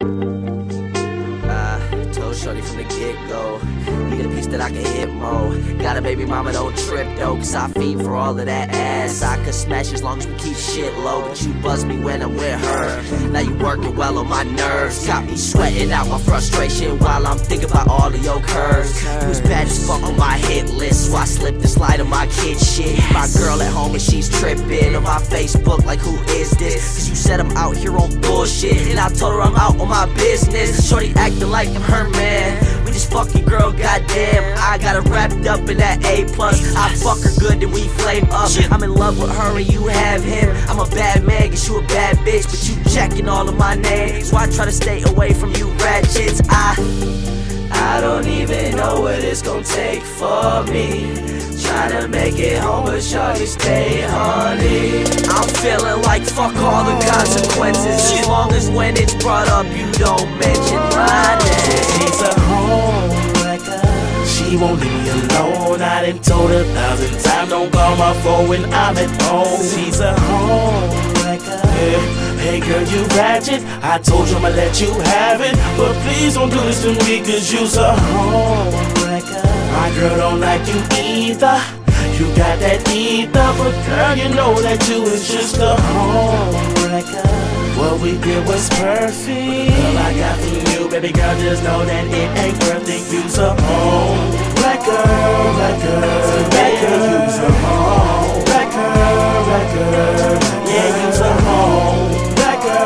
Told shorty from the get-go, need a piece that I can hit more. Got a baby mama, don't trip though, cause I fiend for all of that ass. I could smash as long as we keep shit low, but you buzz me when I'm with her. Now you working well on my nerves, got me sweating out my frustration while I'm thinking about all of your curves. You was bad as fuck on my hit list, so I slipped and slide on my kid shit. My girl at home and she's tripping on my Facebook like, who is this? Cause you said I'm out here on bullshit, and I told her I'm out on my business. Shorty acting like I'm her man, we just fucking girl, goddamn. I got her wrapped up in that A+. I fuck her good, then we flame up. I'm in love with her and you have him. I'm a bad man, guess you a bad bitch, but you checking all of my names, so I try to stay away from you ratchets. I don't even know what it's gonna take for me. Tryna make it home, but shawty stay honey. I'm feeling like fuck all the consequences, as long as when it's brought up you don't mention my name. She's a homewrecker, she won't leave me alone. I done told her 1,000 times, don't call my phone when I'm at home. She's a homewrecker, yeah. Hey girl, you ratchet, I told you I'ma let you have it, but please don't do this to me, cause you's a homewrecker. My girl don't like you either, you got that ether, but girl, you know that you is just a homewrecker. What we did was perfect, girl, I got for you, baby girl, just know that it ain't worth it. You's a homewrecker, wrecker, you's a homewrecker, yeah, you's a homewrecker,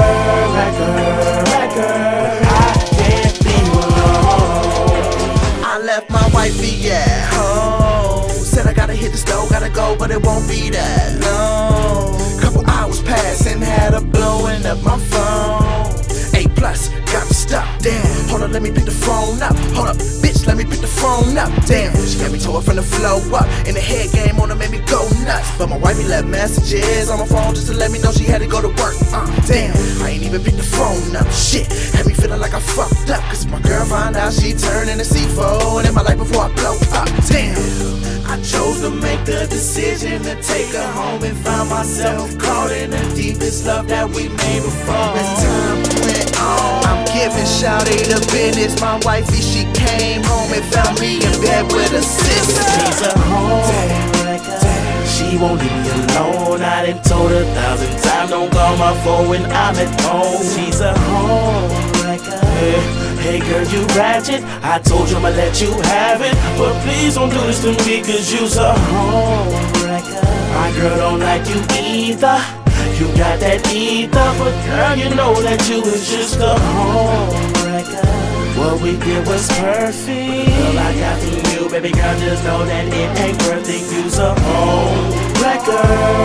I can't be alone. I left my wifey at home, said I gotta hit the store, gotta go, but it won't be that long. Couple hours passed and had her blowing up my phone. A+, got to stop, damn. Hold up, let me pick the phone up. Hold up, bitch, let me pick the phone up. Damn, she got me tore from the flow up, and the head game on her made me go nuts. But my wifey left messages on my phone just to let me know she had to go to work. Damn, I ain't even picked the phone up. Shit, had me feeling like I fucked up, cause my girl found out she turned into C4 in my life before I blow up. Damn, I chose to make the decision to take her home and found myself caught in the deepest love that we made before. As time went on, I'm giving shawty the business. My wifey, she came home and found me in bed with a sister. She's a homewrecker, she won't leave me alone. I done told her 1,000 times, don't call my phone when I'm at home. She's a homewrecker, hey girl, you ratchet, I told you I'ma let you have it, but please don't do this to me, cause you's a homewrecker. My girl don't like you either, you got that ether, but girl, you know that you is just a homewrecker. What we did was perfect, girl, I got for you, baby girl, just know that it ain't worth it. You's a homewrecker,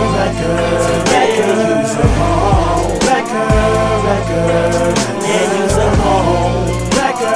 you's a homewrecker, yeah, you's a homewrecker,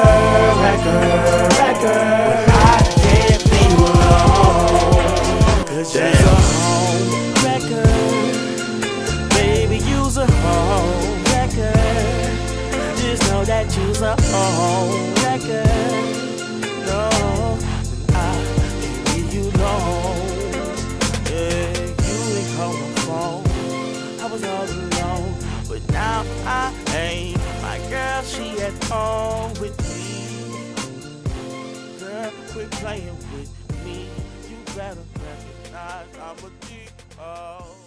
I can't be alone, cause you's a homewrecker, baby, you's a homewrecker. Just know that you's a homewrecker. No, I can't leave you alone. Yeah, you ain't call my phone, I was all alone, but now I ain't. My girl, she at home with me. Girl, quit playing with me. You better recognize I'm a deep.